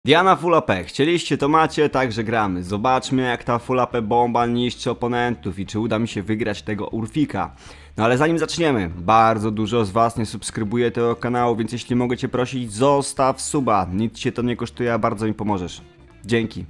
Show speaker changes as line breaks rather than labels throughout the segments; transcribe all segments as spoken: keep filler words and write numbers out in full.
Diana full A P. Chcieliście, to macie, także gramy. Zobaczmy, jak ta full A P bomba niszczy oponentów i czy uda mi się wygrać tego Urfika. No ale zanim zaczniemy, bardzo dużo z was nie subskrybuje tego kanału, więc jeśli mogę cię prosić, zostaw suba. Nic cię to nie kosztuje, a bardzo mi pomożesz. Dzięki.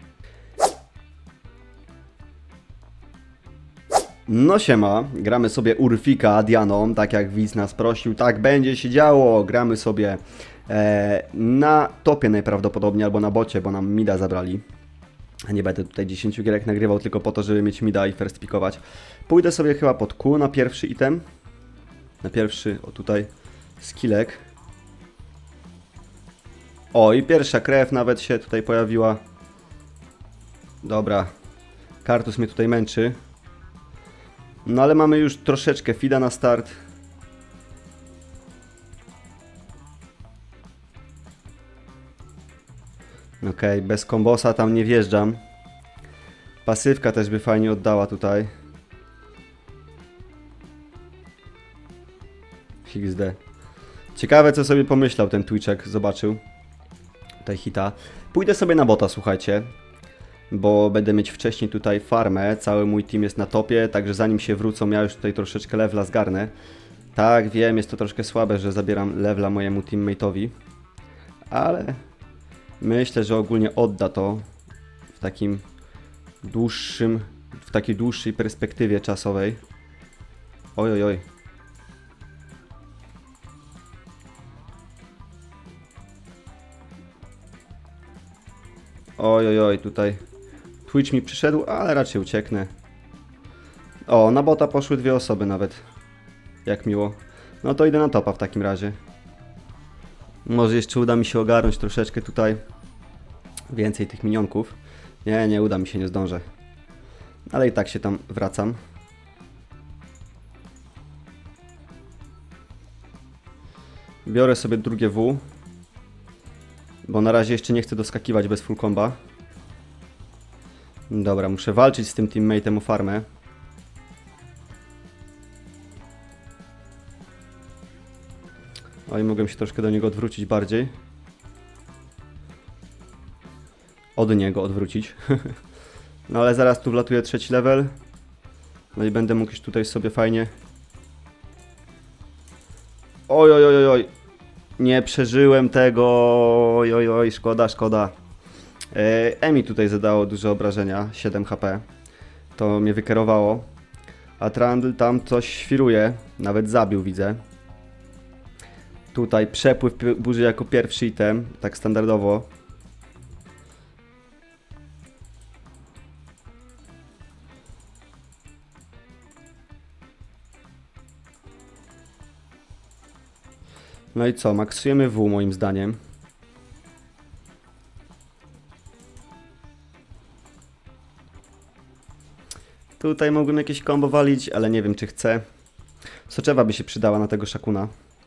No siema, gramy sobie Urfika Dianą, tak jak widz nas prosił, tak będzie się działo. Gramy sobie e, na topie najprawdopodobniej, albo na bocie, bo nam mida zabrali. Nie będę tutaj dziesięć gierek nagrywał tylko po to, żeby mieć mida i first pickować. Pójdę sobie chyba pod Q na pierwszy item. Na pierwszy, o tutaj, skillek. O, i pierwsza krew nawet się tutaj pojawiła. Dobra, Kartus mnie tutaj męczy. No ale mamy już troszeczkę fida na start. Okej, okay, bez kombosa tam nie wjeżdżam. Pasywka też by fajnie oddała tutaj. X D. Ciekawe, co sobie pomyślał ten Twitchek, zobaczył. Tutaj hita. Pójdę sobie na bota, słuchajcie. Bo będę mieć wcześniej tutaj farmę, cały mój team jest na topie, także zanim się wrócą, ja już tutaj troszeczkę levela zgarnę. Tak, wiem, jest to troszkę słabe, że zabieram levela mojemu teammate'owi, ale myślę, że ogólnie odda to w takim dłuższym, w takiej dłuższej perspektywie czasowej. Oj, oj, oj. Oj, oj, oj, tutaj Twitch mi przyszedł, ale raczej ucieknę. O, na bota poszły dwie osoby nawet. Jak miło. No to idę na topa w takim razie. Może jeszcze uda mi się ogarnąć troszeczkę tutaj więcej tych minionków. Nie, nie uda mi się, nie zdążę. Ale i tak się tam wracam. Biorę sobie drugie W. Bo na razie jeszcze nie chcę doskakiwać bez full comba. Dobra, muszę walczyć z tym teammate'em o farmę. Oj, mogłem się troszkę do niego odwrócić bardziej. Od niego odwrócić. No ale zaraz tu wlatuje trzeci level. No i będę mógł już tutaj sobie fajnie... Oj, oj, oj, oj. Nie przeżyłem tego. Oj, oj, oj, szkoda, szkoda. Emi tutaj zadało duże obrażenia, siedem H P. To mnie wykierowało. A Trundle tam coś świruje, nawet zabił, widzę. Tutaj przepływ burzy jako pierwszy item, tak standardowo. No i co, maksujemy W moim zdaniem. Tutaj mogłem jakieś combo walić, ale nie wiem czy chcę. Soczewa by się przydała na tego Shakuna.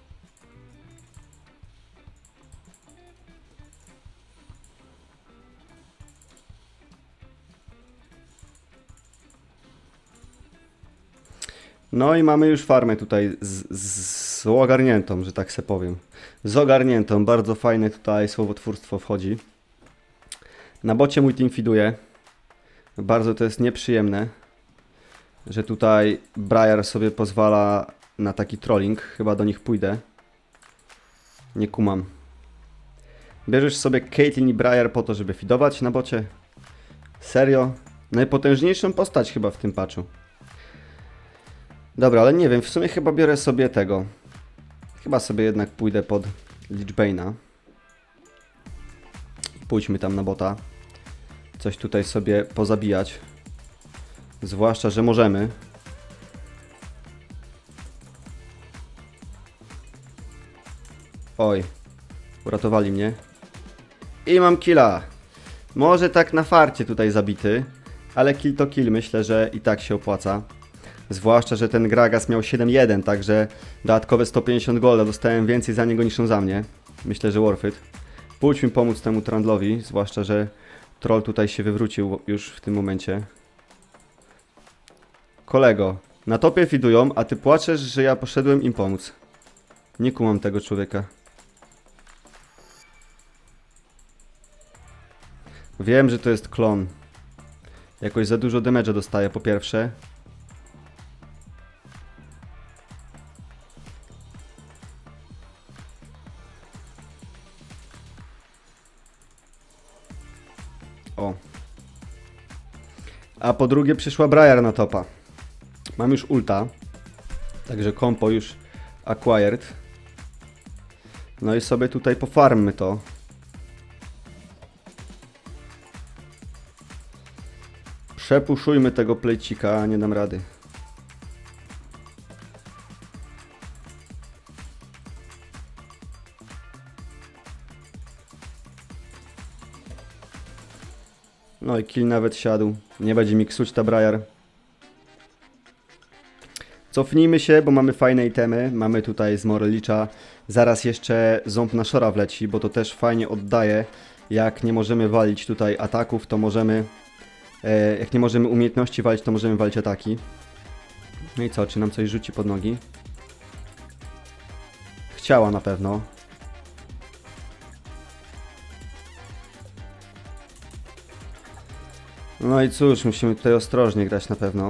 No i mamy już farmę tutaj z, z, z ogarniętą, że tak se powiem. Z ogarniętą, bardzo fajne tutaj słowotwórstwo wchodzi. Na bocie mój team fiduje. Bardzo to jest nieprzyjemne, że tutaj Briar sobie pozwala na taki trolling. Chyba do nich pójdę. Nie kumam. Bierzesz sobie Caitlyn i Briar po to, żeby fidować na bocie? Serio? Najpotężniejszą postać chyba w tym patchu. Dobra, ale nie wiem, w sumie chyba biorę sobie tego. Chyba sobie jednak pójdę pod Lichbane'a. Pójdźmy tam na bota. Coś tutaj sobie pozabijać. Zwłaszcza, że możemy. Oj, uratowali mnie. I mam killa. Może tak na farcie tutaj zabity, ale kill to kill, myślę, że i tak się opłaca. Zwłaszcza, że ten Gragas miał siedem jeden, także dodatkowe sto pięćdziesiąt golda, dostałem więcej za niego niż on za mnie. Myślę, że worth it. Pójdź mi pomóc temu Trundlowi, zwłaszcza, że troll tutaj się wywrócił już w tym momencie. Kolego, na topie fidują, a ty płaczesz, że ja poszedłem im pomóc. Nie kumam tego człowieka. Wiem, że to jest klon. Jakoś za dużo damage'a dostaje po pierwsze. O. A po drugie przyszła Briar na topa. Mam już ulta. Także kompo już acquired. No i sobie tutaj pofarmmy to. Przepuszujmy tego plejcika, a nie dam rady. No i kill nawet siadł. Nie będzie mi ksuć ta Briar. Cofnijmy się, bo mamy fajne itemy. Mamy tutaj z Morelicza. Zaraz jeszcze ząb na Shora wleci, bo to też fajnie oddaje. Jak nie możemy walić tutaj ataków, to możemy... E, jak nie możemy umiejętności walić, to możemy walić ataki. No i co? Czy nam coś rzuci pod nogi? Chciała na pewno. No i cóż, musimy tutaj ostrożnie grać na pewno.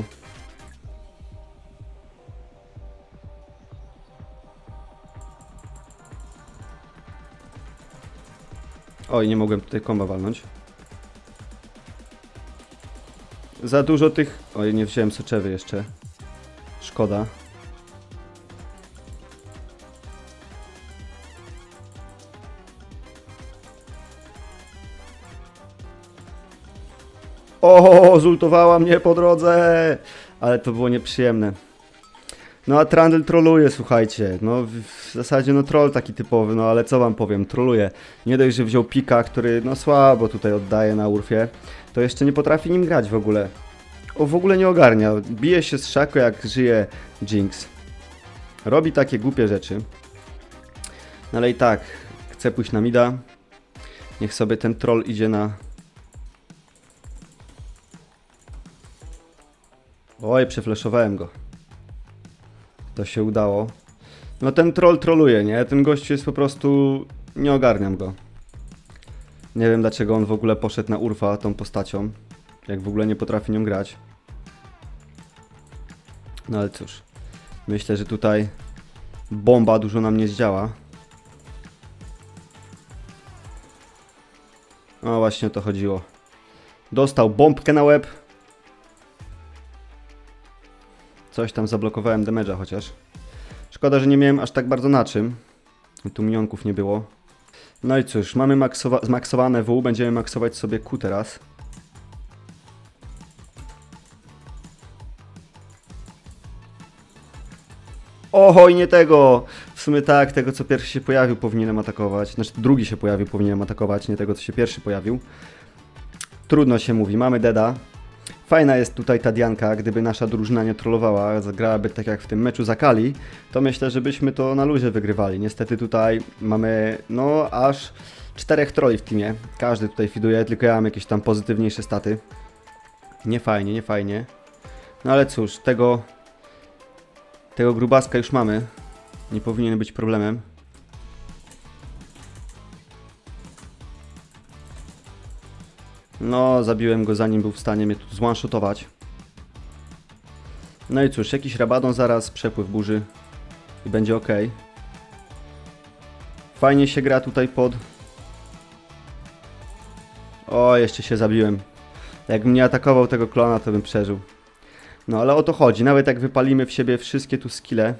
Oj, nie mogłem tutaj komba walnąć. Za dużo tych... Oj, nie wziąłem soczewy jeszcze. Szkoda. O, zultowała mnie po drodze! Ale to było nieprzyjemne. No a Trundle troluje, słuchajcie. No w, w zasadzie no troll taki typowy, no ale co wam powiem, troluje. Nie dość, że wziął pika, który no słabo tutaj oddaje na Urfie, to jeszcze nie potrafi nim grać w ogóle. O, w ogóle nie ogarnia. Bije się z Shaco jak żyje Jinx. Robi takie głupie rzeczy. No ale i tak, chce pójść na mida. Niech sobie ten troll idzie na... Oj, przefleszowałem go. To się udało. No ten troll troluje, nie? Ten gościu jest po prostu... Nie ogarniam go. Nie wiem dlaczego on w ogóle poszedł na Urfa tą postacią. Jak w ogóle nie potrafi nią grać. No ale cóż. Myślę, że tutaj bomba dużo nam nie zdziała. No właśnie o to chodziło. Dostał bombkę na łeb. Coś tam zablokowałem damage'a chociaż. Szkoda, że nie miałem aż tak bardzo na czym. Tu minionków nie było. No i cóż, mamy maksowa zmaksowane W, będziemy maksować sobie Q teraz. Oho, i nie tego! W sumie tak, tego co pierwszy się pojawił powinienem atakować. Znaczy drugi się pojawił powinienem atakować, nie tego co się pierwszy pojawił. Trudno się mówi, mamy Deda. Fajna jest tutaj ta Dianka, gdyby nasza drużyna nie trollowała, zagrałaby tak jak w tym meczu z Akali, to myślę, że byśmy to na luzie wygrywali. Niestety tutaj mamy, no, aż czterech trolli w teamie. Każdy tutaj fiduje, tylko ja mam jakieś tam pozytywniejsze staty. Nie fajnie, nie fajnie. No ale cóż, tego, tego grubaska już mamy. Nie powinien być problemem. No, zabiłem go zanim był w stanie mnie tu zone-shotować. No i cóż, jakiś Rabadon zaraz, przepływ burzy i będzie ok. Fajnie się gra tutaj pod... O, jeszcze się zabiłem. Jakbym nie atakował tego klona, to bym przeżył. No, ale o to chodzi. Nawet jak wypalimy w siebie wszystkie tu skille.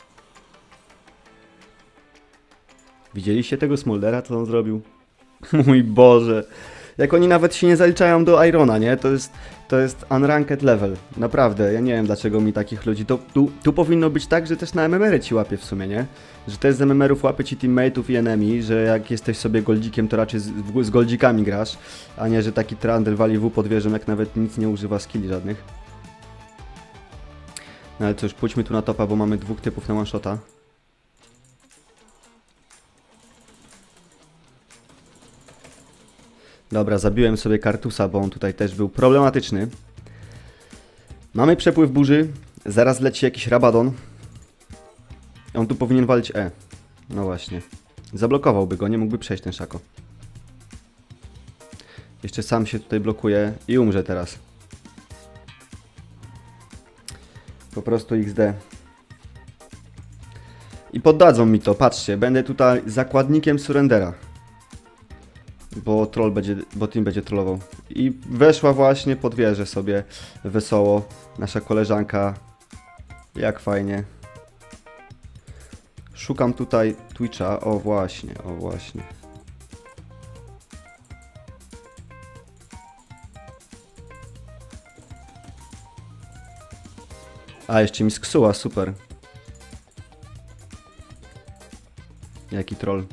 Widzieliście tego Smoldera, co on zrobił? Mój Boże. Jak oni nawet się nie zaliczają do Irona, nie? To jest, to jest unranked level. Naprawdę, ja nie wiem dlaczego mi takich ludzi... To, tu, tu powinno być tak, że też na M M R-y ci łapie w sumie, nie? Że też z M M R-ów łapie ci teammateów i enemy, że jak jesteś sobie goldzikiem, to raczej z, z goldzikami grasz, a nie, że taki Trundle wali W pod wieżą, jak nawet nic nie używa skilli żadnych. No ale cóż, pójdźmy tu na topa, bo mamy dwóch typów na one-shota. Dobra, zabiłem sobie Kartusa, bo on tutaj też był problematyczny. Mamy przepływ burzy. Zaraz leci jakiś Rabadon. On tu powinien walić E. No właśnie. Zablokowałby go, nie mógłby przejść ten Shaco. Jeszcze sam się tutaj blokuje i umrze teraz. Po prostu iks de. I poddadzą mi to, patrzcie, będę tutaj zakładnikiem surrendera. Bo troll będzie, bo team będzie trollował. I weszła właśnie pod wieżę sobie wesoło nasza koleżanka. Jak fajnie. Szukam tutaj Twitcha, o właśnie, o właśnie. A, jeszcze mi sksuła, super. Jaki troll.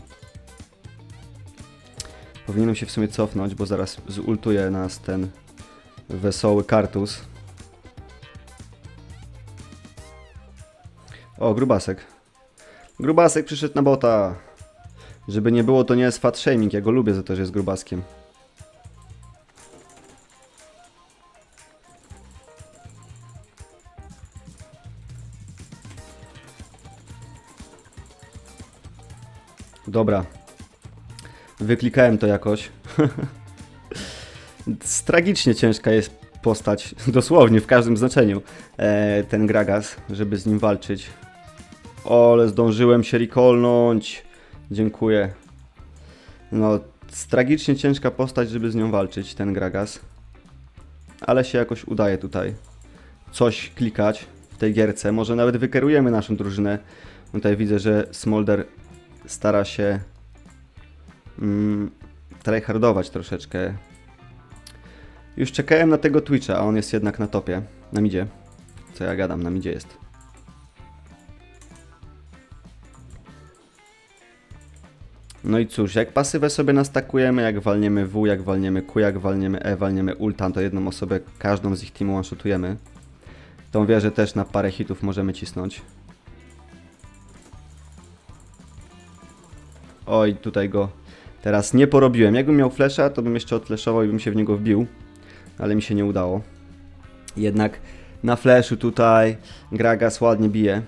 Powinienem się w sumie cofnąć, bo zaraz zultuje nas ten wesoły kartus. O, grubasek. Grubasek przyszedł na bota. Żeby nie było, to nie jest fat shaming, ja go lubię za to, że jest grubaskiem. Dobra. Wyklikałem to jakoś. Tragicznie ciężka jest postać, dosłownie w każdym znaczeniu, e, ten Gragas, żeby z nim walczyć. O, ale zdążyłem się recallnąć. Dziękuję. No, tragicznie ciężka postać, żeby z nią walczyć, ten Gragas. Ale się jakoś udaje tutaj coś klikać w tej gierce. Może nawet wykerujemy naszą drużynę. Tutaj widzę, że Smolder stara się mm, tryhardować troszeczkę. Już czekałem na tego Twitcha, a on jest jednak na topie. Na midzie. Co ja gadam, na midzie jest. No i cóż, jak pasywę sobie nastakujemy, jak walniemy W, jak walniemy Q, jak walniemy E, walniemy ulta, to jedną osobę, każdą z ich teamu one-shotujemy. Tą wieżę też na parę hitów możemy cisnąć. Oj, tutaj go teraz nie porobiłem. Jakbym miał flasha, to bym jeszcze odflashował i bym się w niego wbił. Ale mi się nie udało. Jednak na flashu tutaj Gragas ładnie bije.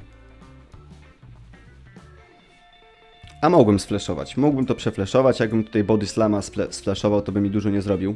A mogłem sflashować. Mógłbym to przeflashować. Jakbym tutaj body slama sflashował, to by mi dużo nie zrobił.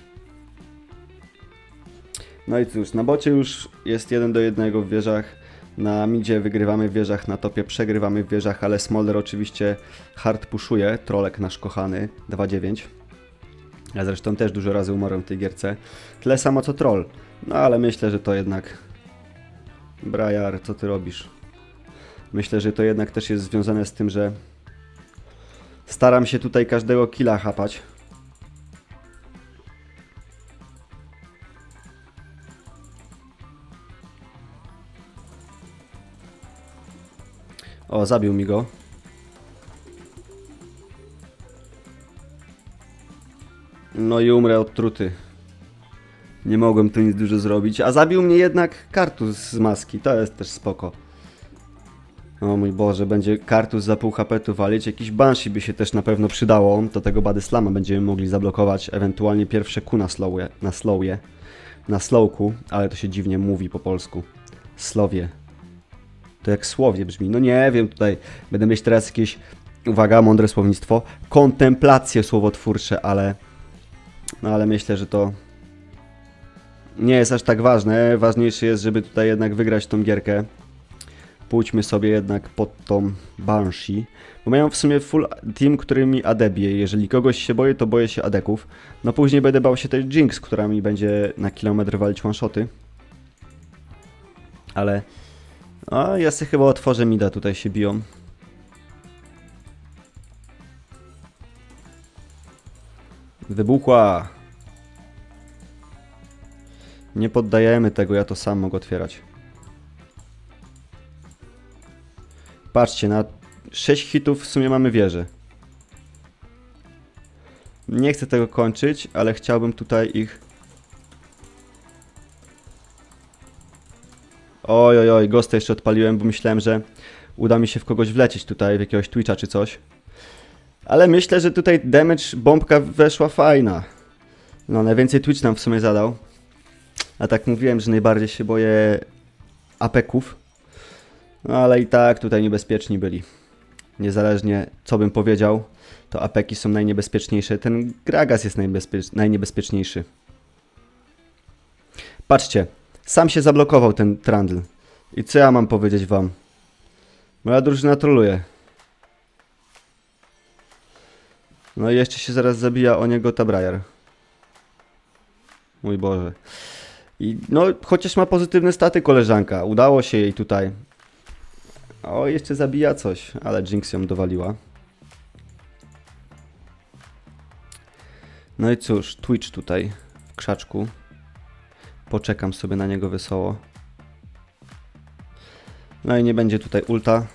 No i cóż, na bocie już jest jeden do jednego w wieżach. Na midzie wygrywamy w wieżach, na topie przegrywamy w wieżach, ale Smolder oczywiście hard pushuje. Trolek nasz kochany, dwa dziewięć. Ja zresztą też dużo razy umarłem w tej gierce. Tyle samo co troll. No ale myślę, że to jednak... Briar, co ty robisz? Myślę, że to jednak też jest związane z tym, że staram się tutaj każdego killa chapać. O, zabił mi go. No i umrę od truty. Nie mogłem tu nic dużo zrobić. A zabił mnie jednak kartus z maski. To jest też spoko. O mój Boże, będzie kartus za pół H P tu walić. Jakiś Banshee by się też na pewno przydało. Do tego Body Slama będziemy mogli zablokować. Ewentualnie pierwsze Q na slowie. Na slowie. Na slowku. Ale to się dziwnie mówi po polsku. Slowie. To jak słowie brzmi. No nie wiem, tutaj będę mieć teraz jakieś... Uwaga, mądre słownictwo. Kontemplacje słowotwórcze, ale... No ale myślę, że to... Nie jest aż tak ważne. Ważniejsze jest, żeby tutaj jednak wygrać tą gierkę. Pójdźmy sobie jednak pod tą Banshee. Bo mają w sumie full team, który mi A D bije. Jeżeli kogoś się boję, to boję się adeków. No później będę bał się tej Jinx, która mi będzie na kilometr walić one-shoty. Ale... O, ja sobie chyba otworzę mida, tutaj się biją. Wybuchła! Nie poddajemy tego, ja to sam mogę otwierać. Patrzcie, na sześć hitów w sumie mamy wieżę. Nie chcę tego kończyć, ale chciałbym tutaj ich... Oj, oj, oj, Ghosta jeszcze odpaliłem, bo myślałem, że uda mi się w kogoś wlecieć tutaj, w jakiegoś Twitcha czy coś. Ale myślę, że tutaj damage bombka weszła fajna. No, najwięcej Twitch nam w sumie zadał. A tak mówiłem, że najbardziej się boję apeków. No ale i tak tutaj niebezpieczni byli. Niezależnie co bym powiedział, to apeki są najniebezpieczniejsze. Ten Gragas jest najbezpiecz najniebezpieczniejszy. Patrzcie, sam się zablokował ten Trundle. I co ja mam powiedzieć wam? Moja drużyna troluje. No i jeszcze się zaraz zabija o niego Tabrajar. Mój Boże. I no, chociaż ma pozytywne staty koleżanka. Udało się jej tutaj. O, jeszcze zabija coś, ale Jinx ją dowaliła. No i cóż, Twitch tutaj w krzaczku. Poczekam sobie na niego wesoło. No i nie będzie tutaj ulta.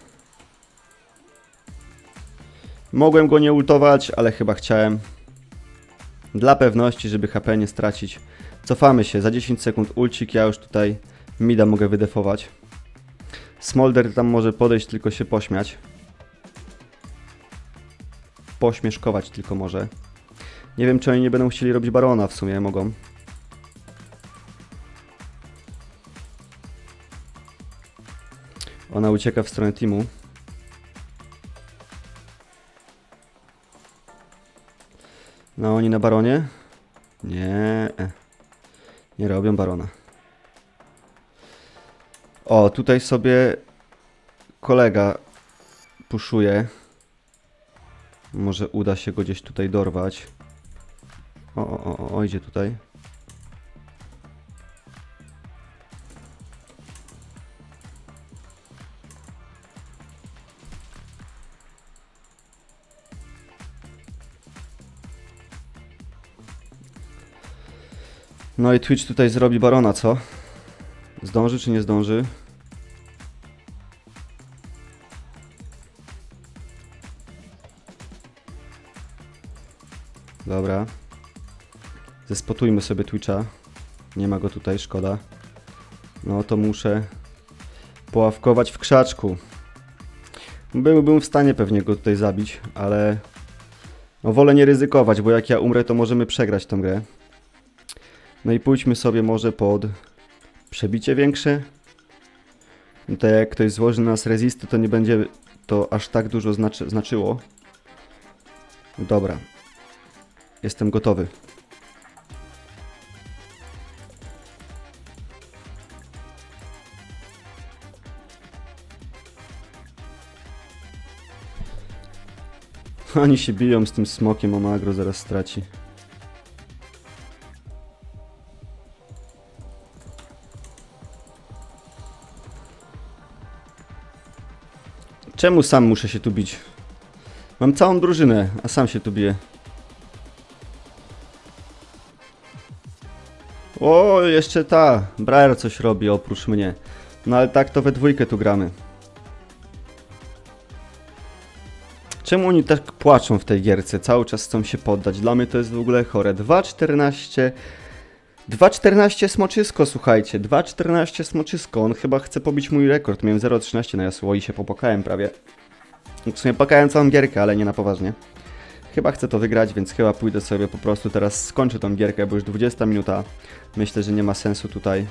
Mogłem go nie ultować, ale chyba chciałem. Dla pewności, żeby H P nie stracić. Cofamy się, za dziesięć sekund ulcik, ja już tutaj mida mogę wydefować. Smolder tam może podejść, tylko się pośmiać. Pośmieszkować tylko może. Nie wiem, czy oni nie będą chcieli robić barona, w sumie mogą. Ona ucieka w stronę teamu. No oni na baronie? Nie. Nie robią barona. O, tutaj sobie kolega puszuje. Może uda się go gdzieś tutaj dorwać. O, o, o, o, idzie tutaj. No i Twitch tutaj zrobi barona, co? Zdąży czy nie zdąży? Dobra. Zespotujmy sobie Twitcha. Nie ma go tutaj, szkoda. No to muszę poławkować w krzaczku. Byłbym w stanie pewnie go tutaj zabić, ale no wolę nie ryzykować, bo jak ja umrę, to możemy przegrać tą grę. No i pójdźmy sobie może pod przebicie większe. No to jak ktoś złoży na nas rezisty, to nie będzie to aż tak dużo znaczy, znaczyło. Dobra. Jestem gotowy. Oni się biją z tym smokiem, a magro zaraz straci. Czemu sam muszę się tu bić? Mam całą drużynę, a sam się tu biję. O, jeszcze ta. Briar coś robi oprócz mnie. No ale tak to we dwójkę tu gramy. Czemu oni tak płaczą w tej gierce? Cały czas chcą się poddać. Dla mnie to jest w ogóle chore. dwa czternaście... dwa czternaście smoczysko, słuchajcie. dwa czternaście smoczysko. On chyba chce pobić mój rekord. Miałem zero trzynaście na Yasuo i się popłakałem prawie. W sumie płakałem całą gierkę, ale nie na poważnie. Chyba chcę to wygrać, więc chyba pójdę sobie po prostu teraz skończę tą gierkę, bo już dwudziesta minuta. Myślę, że nie ma sensu tutaj.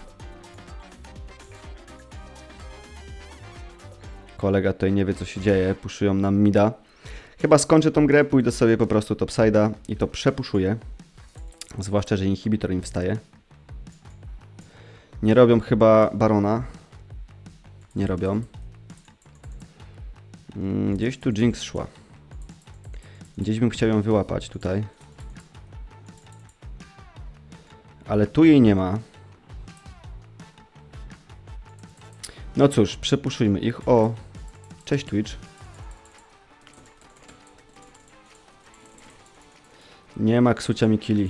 Kolega tutaj nie wie, co się dzieje. Puszują nam mida. Chyba skończę tą grę, pójdę sobie po prostu topside'a i to przepuszuję. Zwłaszcza, że inhibitor im wstaje. Nie robią chyba barona. Nie robią. Gdzieś tu Jinx szła. Gdzieś bym chciał ją wyłapać tutaj. Ale tu jej nie ma. No cóż, przepuszujmy ich. O, cześć Twitch. Nie ma ksucia mi killi.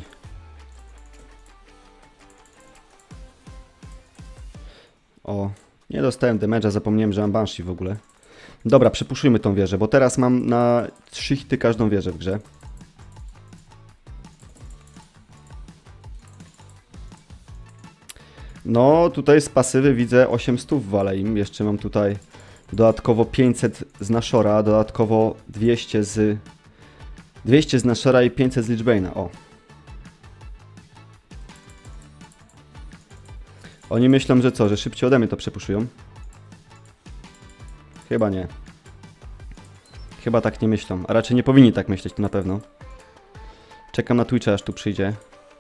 O, nie dostałem damage'a, zapomniałem, że mam Banshee w ogóle. Dobra, przepuszujmy tą wieżę, bo teraz mam na trzy hity każdą wieżę w grze. No, tutaj z pasywy widzę osiemset wale im. Jeszcze mam tutaj dodatkowo pięćset z Nashora, dodatkowo dwieście z... dwieście z Nashora i pięćset z Lichbane'a. O. Oni myślą, że co, że szybciej ode mnie to przepuszują? Chyba nie. Chyba tak nie myślą, a raczej nie powinni tak myśleć, to na pewno. Czekam na Twitcha, aż tu przyjdzie.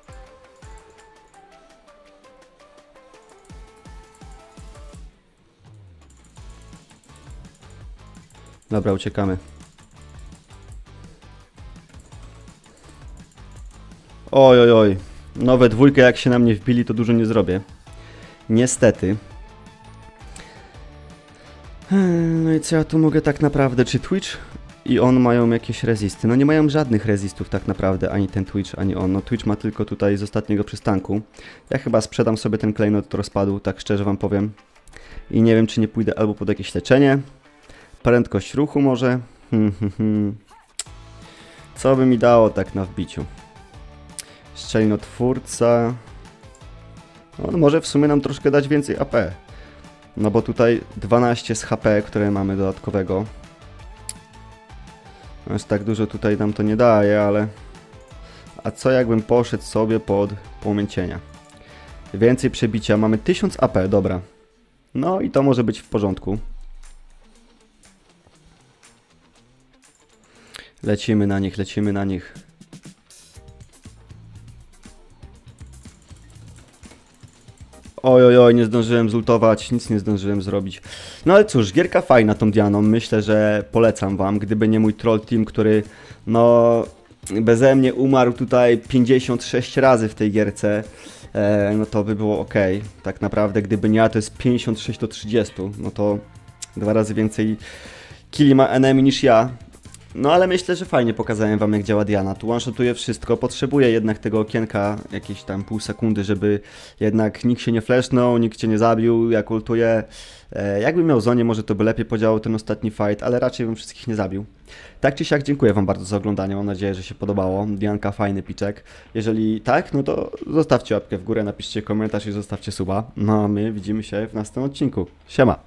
Dobra, uciekamy. Oj, oj, oj. Nowe dwójkę, jak się na mnie wbili, to dużo nie zrobię. Niestety. No i co ja tu mogę tak naprawdę? Czy Twitch i on mają jakieś rezisty? No nie mają żadnych rezistów tak naprawdę, ani ten Twitch, ani on. No Twitch ma tylko tutaj z ostatniego przystanku. Ja chyba sprzedam sobie ten klejnot do rozpadu, tak szczerze wam powiem. I nie wiem, czy nie pójdę albo pod jakieś leczenie. Prędkość ruchu może. Hmm, hmm, hmm. Co by mi dało tak na wbiciu? Szczelinotwórca. On może w sumie nam troszkę dać więcej A P. No bo tutaj dwanaście z H P, które mamy dodatkowego. Aż tak dużo tutaj nam to nie daje, ale... A co jakbym poszedł sobie pod płomień cienia? Więcej przebicia. Mamy tysiąc A P, dobra. No i to może być w porządku. Lecimy na nich, lecimy na nich. Oj, oj, oj, nie zdążyłem zultować, nic nie zdążyłem zrobić. No ale cóż, gierka fajna tą Dianą, myślę, że polecam wam, gdyby nie mój troll team, który no beze mnie umarł tutaj pięćdziesiąt sześć razy w tej gierce, e, no to by było ok. Tak naprawdę, gdyby nie ja, to jest pięćdziesiąt sześć do trzydziestu, no to dwa razy więcej killi ma enemy niż ja. No ale myślę, że fajnie pokazałem wam, jak działa Diana. Tu one-shotuje wszystko, potrzebuję jednak tego okienka jakieś tam pół sekundy, żeby jednak nikt się nie flashnął, nikt cię nie zabił, jak ultuję. E, jakbym miał zonie, może to by lepiej podziałał ten ostatni fight, ale raczej bym wszystkich nie zabił. Tak czy siak, dziękuję wam bardzo za oglądanie, mam nadzieję, że się podobało. Dianka, fajny piczek. Jeżeli tak, no to zostawcie łapkę w górę, napiszcie komentarz i zostawcie suba. No a my widzimy się w następnym odcinku. Siema!